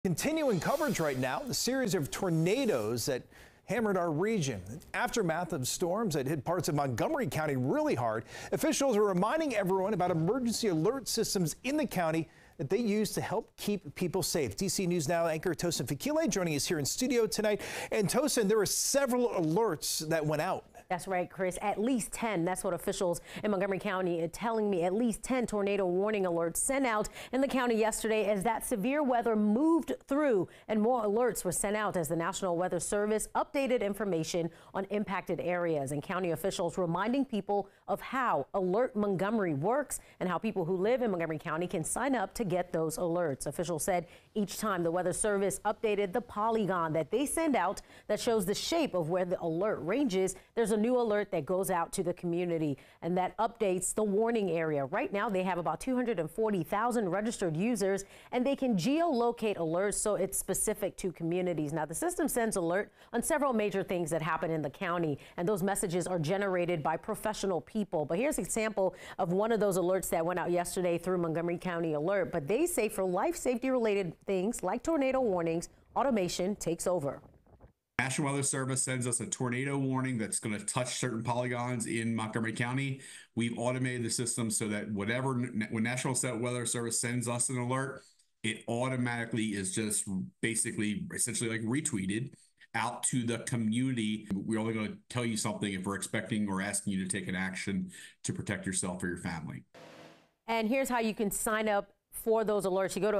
Continuing coverage right now, the series of tornadoes that hammered our region. Aftermath of storms that hit parts of Montgomery County really hard. Officials are reminding everyone about emergency alert systems in the county that they use to help keep people safe. DC News Now anchor Tosin Fikile joining us here in studio tonight. And Tosin, there were several alerts that went out. That's right, Chris. At least 10. That's what officials in Montgomery County are telling me. At least 10 tornado warning alerts sent out in the county yesterday as that severe weather moved through, and more alerts were sent out as the National Weather Service updated information on impacted areas, and county officials reminding people of how Alert Montgomery works and how people who live in Montgomery County can sign up to get those alerts. Officials said each time the Weather Service updated the polygon that they send out that shows the shape of where the alert ranges, there's a new alert that goes out to the community and that updates the warning area. Right now, they have about 240,000 registered users, and they can geolocate alerts so it's specific to communities. Now, the system sends alert on several major things that happen in the county, and those messages are generated by professional people. But here's an example of one of those alerts that went out yesterday through Montgomery County Alert. But they say for life safety related things like tornado warnings, automation takes over. National Weather Service sends us a tornado warning that's going to touch certain polygons in Montgomery County. We've automated the system so that when National Weather Service sends us an alert, it automatically is just essentially like retweeted out to the community. We're only going to tell you something if we're expecting or asking you to take an action to protect yourself or your family. And here's how you can sign up for those alerts. You go to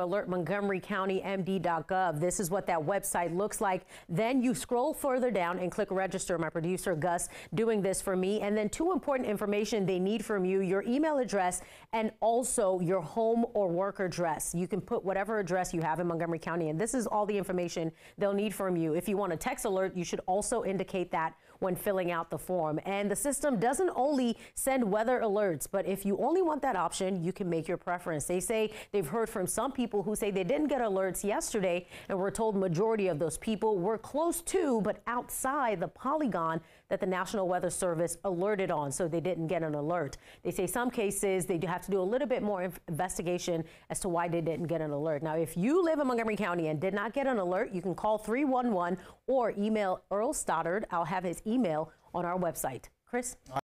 alertmontgomerycountymd.gov. This is what that website looks like. Then you scroll further down and click register. My producer Gus doing this for me. And then two important information they need from you: your email address and also your home or work address. You can put whatever address you have in Montgomery County, and this is all the information they'll need from you. If you want a text alert, you should also indicate that when filling out the form. And the system doesn't only send weather alerts, but if you only want that option, you can make your preference. They say they've heard from some people who say they didn't get alerts yesterday, and we're told majority of those people were close to but outside the polygon that the National Weather Service alerted on, so they didn't get an alert. They say some cases they do have to do a little bit more investigation as to why they didn't get an alert. Now, if you live in Montgomery County and did not get an alert, you can call 311 or email Earl Stoddard. I'll have his email on our website. Chris?